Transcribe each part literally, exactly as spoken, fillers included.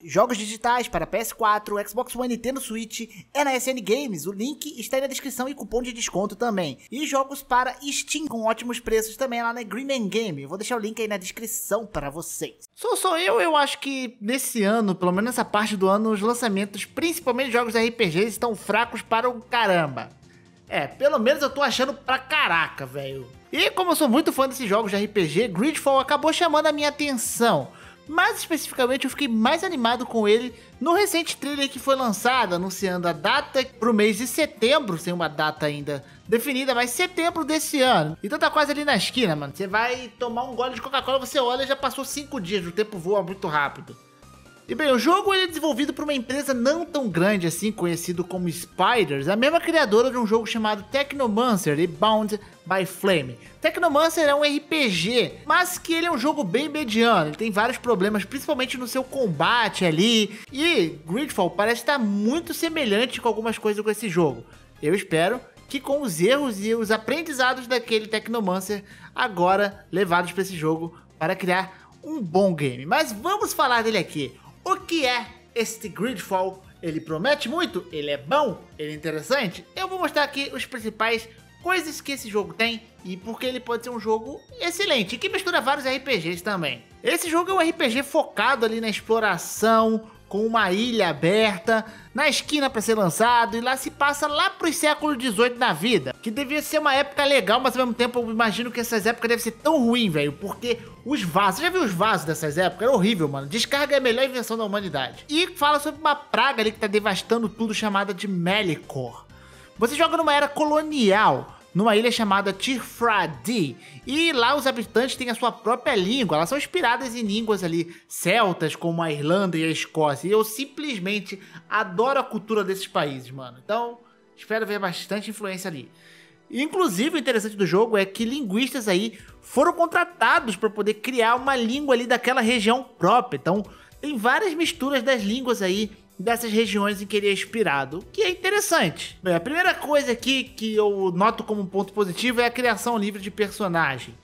Jogos digitais para P S quatro, Xbox One e Nintendo Switch é na S N Games, o link está aí na descrição e cupom de desconto também. E jogos para Steam com ótimos preços também lá na Green Man Game, eu vou deixar o link aí na descrição para vocês. Sou só eu, eu acho que nesse ano, pelo menos nessa parte do ano, os lançamentos, principalmente jogos de R P Gs, estão fracos para o caramba. É, pelo menos eu tô achando pra caraca, velho. E como eu sou muito fã desses jogos de R P G, Greedfall acabou chamando a minha atenção. Mais especificamente, eu fiquei mais animado com ele no recente trailer que foi lançado, anunciando a data pro mês de setembro, sem uma data ainda definida, mas setembro desse ano. Então tá quase ali na esquina, mano. Você vai tomar um gole de Coca-Cola, você olha e já passou cinco dias, o tempo voa muito rápido. E bem, o jogo ele é desenvolvido por uma empresa não tão grande assim, conhecido como Spiders, a mesma criadora de um jogo chamado Technomancer e Bound by Flame. Technomancer é um R P G, mas que ele é um jogo bem mediano, ele tem vários problemas, principalmente no seu combate ali, e Greedfall parece estar muito semelhante com algumas coisas com esse jogo. Eu espero que com os erros e os aprendizados daquele Technomancer, agora levados para esse jogo para criar um bom game. Mas vamos falar dele aqui. O que é este Greedfall? Ele promete muito? Ele é bom? Ele é interessante? Eu vou mostrar aqui os principais coisas que esse jogo tem e porque ele pode ser um jogo excelente, que mistura vários R P Gs também. Esse jogo é um R P G focado ali na exploração, com uma ilha aberta, na esquina para ser lançado, e lá se passa lá pros séculos dezoito na vida, que devia ser uma época legal, mas ao mesmo tempo eu imagino que essas épocas devem ser tão ruim, velho, porque os vasos, já viu os vasos dessas épocas? Era horrível, mano, descarga é a melhor invenção da humanidade. E fala sobre uma praga ali que tá devastando tudo, chamada de Melikor. Você joga numa era colonial, numa ilha chamada Tirfradi, e lá os habitantes têm a sua própria língua, elas são inspiradas em línguas ali celtas, como a Irlanda e a Escócia, e eu simplesmente adoro a cultura desses países, mano, então espero ver bastante influência ali. Inclusive, o interessante do jogo é que linguistas aí foram contratados para poder criar uma língua ali daquela região própria, então tem várias misturas das línguas aí, dessas regiões em que ele é inspirado, que é interessante. Bem, a primeira coisa aqui que eu noto como um ponto positivo é a criação livre de personagem.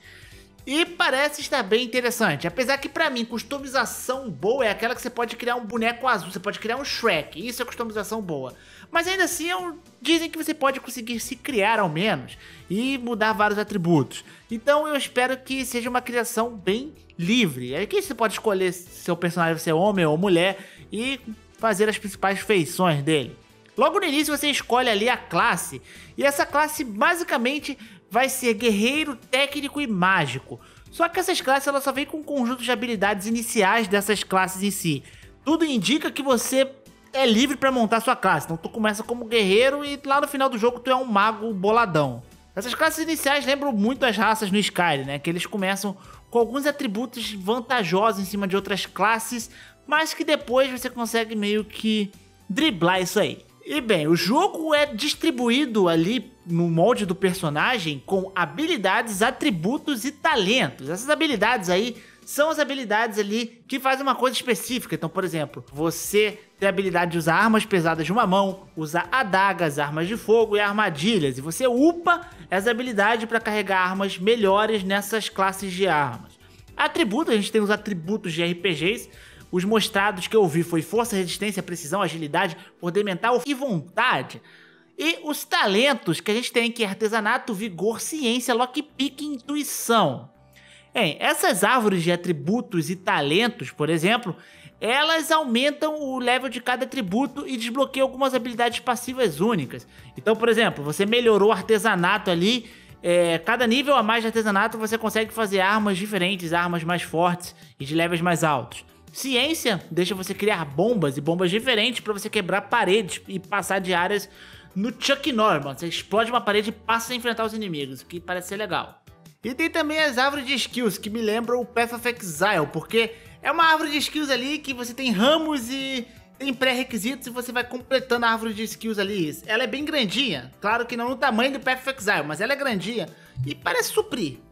E parece estar bem interessante, apesar que pra mim customização boa é aquela que você pode criar um boneco azul, você pode criar um Shrek, isso é customização boa. Mas ainda assim é um... dizem que você pode conseguir se criar ao menos e mudar vários atributos. Então eu espero que seja uma criação bem livre. Aqui você pode escolher se seu personagem vai ser homem ou mulher e fazer as principais feições dele. Logo no início você escolhe ali a classe, e essa classe basicamente vai ser guerreiro, técnico e mágico. Só que essas classes elas só vêm com um conjunto de habilidades iniciais dessas classes em si. Tudo indica que você é livre para montar sua classe, então tu começa como guerreiro e lá no final do jogo tu é um mago boladão. Essas classes iniciais lembram muito as raças no Skyrim, né? Que eles começam com alguns atributos vantajosos em cima de outras classes, mas que depois você consegue meio que driblar isso aí. E bem, o jogo é distribuído ali no molde do personagem com habilidades, atributos e talentos. Essas habilidades aí são as habilidades ali que fazem uma coisa específica. Então, por exemplo, você tem a habilidade de usar armas pesadas de uma mão, usar adagas, armas de fogo e armadilhas. E você upa essa habilidade para carregar armas melhores nessas classes de armas. Atributos, a gente tem os atributos de R P Gs. Os mostrados que eu vi foi força, resistência, precisão, agilidade, poder mental e vontade. E os talentos que a gente tem, que é artesanato, vigor, ciência, lockpick e intuição. Bem, essas árvores de atributos e talentos, por exemplo, elas aumentam o level de cada atributo e desbloqueiam algumas habilidades passivas únicas. Então, por exemplo, você melhorou o artesanato ali, é, cada nível a mais de artesanato você consegue fazer armas diferentes, armas mais fortes e de levels mais altos. Ciência deixa você criar bombas e bombas diferentes para você quebrar paredes e passar de áreas no Chuck Norman. Você explode uma parede e passa a enfrentar os inimigos, o que parece ser legal. E tem também as árvores de skills, que me lembram o Path of Exile, porque é uma árvore de skills ali que você tem ramos e tem pré-requisitos e você vai completando a árvore de skills ali. Ela é bem grandinha, claro que não no tamanho do Path of Exile, mas ela é grandinha e parece suprir.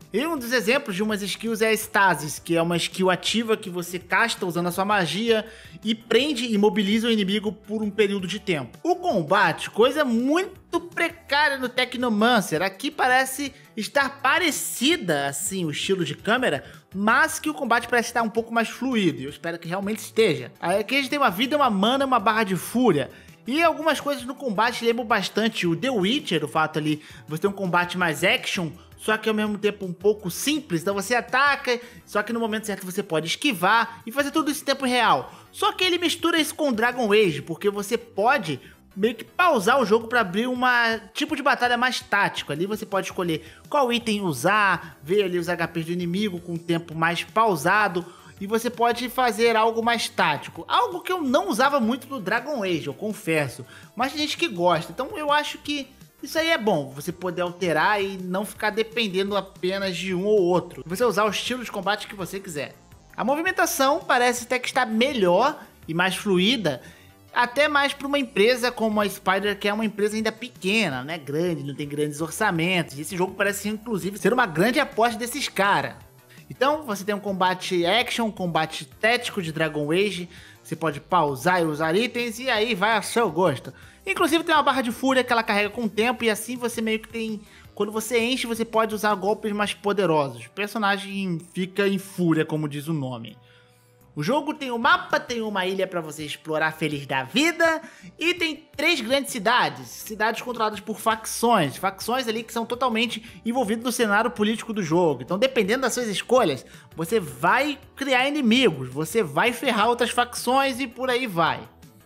E um dos exemplos de umas skills é a Stasis, que é uma skill ativa que você casta usando a sua magia e prende e imobiliza o inimigo por um período de tempo. O combate, coisa muito precária no Technomancer, aqui parece estar parecida, assim, o estilo de câmera, mas que o combate parece estar um pouco mais fluido, e eu espero que realmente esteja. Aqui a gente tem uma vida, uma mana e uma barra de fúria. E algumas coisas no combate lembram bastante o The Witcher, o fato ali você ter um combate mais action, só que ao mesmo tempo um pouco simples, então você ataca, só que no momento certo você pode esquivar e fazer tudo isso em tempo real. Só que ele mistura isso com Dragon Age, porque você pode meio que pausar o jogo para abrir um tipo de batalha mais tático. Ali você pode escolher qual item usar, ver ali os H Ps do inimigo com um tempo mais pausado, e você pode fazer algo mais tático. Algo que eu não usava muito no Dragon Age, eu confesso, mas tem gente que gosta, então eu acho que isso aí é bom, você poder alterar e não ficar dependendo apenas de um ou outro. Você usar o estilo de combate que você quiser. A movimentação parece até que está melhor e mais fluida, até mais para uma empresa como a Spider, que é uma empresa ainda pequena, não é grande, não tem grandes orçamentos. Esse jogo parece inclusive ser uma grande aposta desses caras. Então você tem um combate action, um combate tático de Dragon Age, você pode pausar e usar itens e aí vai a seu gosto. Inclusive tem uma barra de fúria que ela carrega com o tempo e assim você meio que tem... Quando você enche, você pode usar golpes mais poderosos. O personagem fica em fúria, como diz o nome. O jogo tem um mapa, tem uma ilha para você explorar feliz da vida e tem três grandes cidades, cidades controladas por facções, facções ali que são totalmente envolvidas no cenário político do jogo. Então, dependendo das suas escolhas, você vai criar inimigos, você vai ferrar outras facções e por aí vai.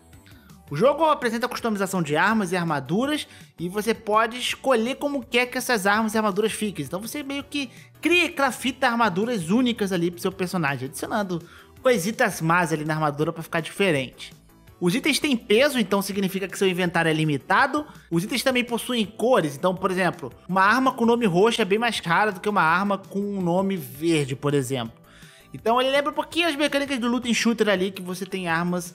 O jogo apresenta customização de armas e armaduras e você pode escolher como quer que essas armas e armaduras fiquem. Então você meio que cria e crafta armaduras únicas ali pro seu personagem, adicionando coisitas más ali na armadura para ficar diferente. Os itens têm peso, então significa que seu inventário é limitado. Os itens também possuem cores, então, por exemplo, uma arma com nome roxo é bem mais rara do que uma arma com um nome verde, por exemplo. Então ele lembra um pouquinho as mecânicas do Loot Shooter ali, que você tem armas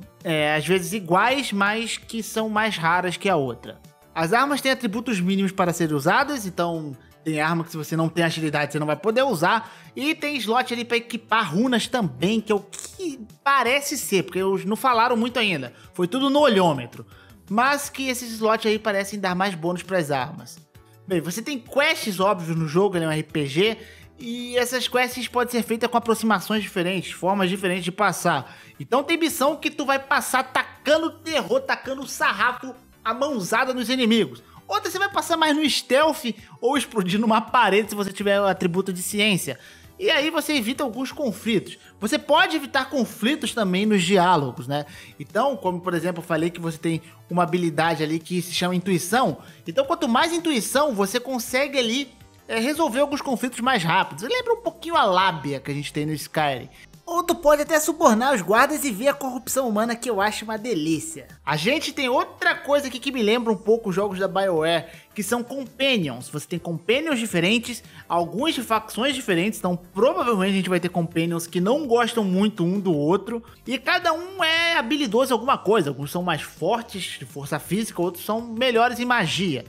é, às vezes iguais, mas que são mais raras que a outra. As armas têm atributos mínimos para serem usadas, então tem arma que se você não tem agilidade você não vai poder usar. E tem slot ali para equipar runas também, que é o que parece ser, porque eles não falaram muito ainda. Foi tudo no olhômetro. Mas que esses slots aí parecem dar mais bônus para as armas. Bem, você tem quests óbvios no jogo, ele é um R P G. E essas quests podem ser feitas com aproximações diferentes, formas diferentes de passar. Então tem missão que tu vai passar tacando terror, tacando sarrafo, a mãozada nos inimigos. Outra você vai passar mais no stealth ou explodir numa parede se você tiver o atributo de ciência. E aí você evita alguns conflitos. Você pode evitar conflitos também nos diálogos, né? Então, como por exemplo eu falei que você tem uma habilidade ali que se chama intuição. Então quanto mais intuição você consegue ali é, resolver alguns conflitos mais rápidos. Lembra um pouquinho a lábia que a gente tem no Skyrim. Ou tu pode até subornar os guardas e ver a corrupção humana, que eu acho uma delícia. A gente tem outra coisa aqui que me lembra um pouco os jogos da BioWare, que são Companions. Você tem Companions diferentes, alguns de facções diferentes, então provavelmente a gente vai ter Companions que não gostam muito um do outro. E cada um é habilidoso em alguma coisa, alguns são mais fortes de força física, outros são melhores em magia.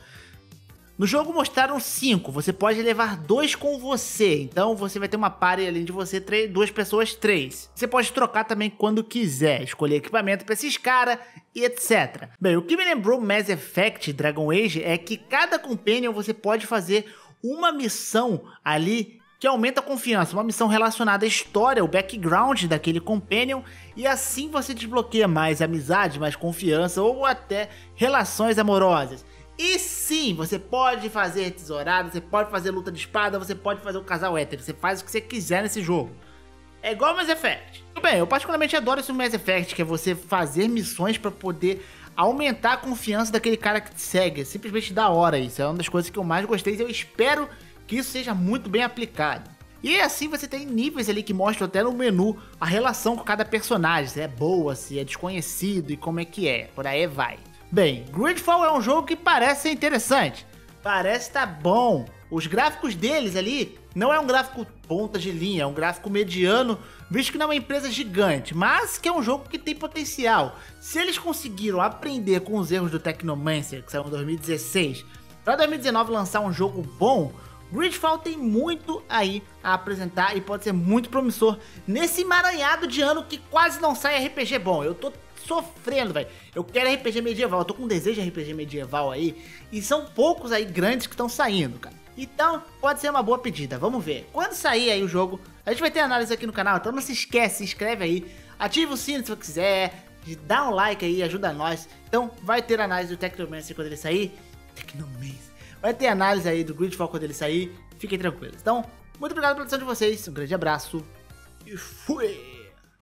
No jogo mostraram cinco, você pode levar dois com você, então você vai ter uma party além de você, três, duas pessoas, três. Você pode trocar também quando quiser, escolher equipamento para esses caras e etcétera. Bem, o que me lembrou Mass Effect Dragon Age é que cada Companion você pode fazer uma missão ali que aumenta a confiança, uma missão relacionada à história, o background daquele Companion, e assim você desbloqueia mais amizade, mais confiança ou até relações amorosas. E sim, você pode fazer tesourada, você pode fazer luta de espada, você pode fazer um casal hétero, você faz o que você quiser nesse jogo. É igual Mass Effect. Bem, eu particularmente adoro esse Mass Effect, que é você fazer missões pra poder aumentar a confiança daquele cara que te segue. É simplesmente da hora isso, é uma das coisas que eu mais gostei e eu espero que isso seja muito bem aplicado. E assim você tem níveis ali que mostram até no menu a relação com cada personagem, se é boa, se é desconhecido e como é que é, por aí vai. Bem, Gridfall é um jogo que parece ser interessante, parece estar bom. Os gráficos deles ali não é um gráfico ponta de linha, é um gráfico mediano, visto que não é uma empresa gigante, mas que é um jogo que tem potencial. Se eles conseguiram aprender com os erros do Technomancer, que saiu em dois mil e dezesseis, para dois mil e dezenove lançar um jogo bom, Gridfall tem muito aí a apresentar e pode ser muito promissor nesse emaranhado de ano que quase não sai R P G bom. Eu tô sofrendo, velho. Eu quero R P G medieval, eu tô com desejo de R P G medieval aí, e são poucos aí grandes que estão saindo, cara. Então, pode ser uma boa pedida, vamos ver. Quando sair aí o jogo, a gente vai ter análise aqui no canal, então não se esquece, se inscreve aí, ativa o sino se você quiser, dá um like aí, ajuda nós. Então, vai ter análise do Technomancer quando ele sair. Technomancer. Vai ter análise aí do Gridfall quando ele sair, fiquem tranquilos. Então, muito obrigado pela atenção de vocês, um grande abraço e fui!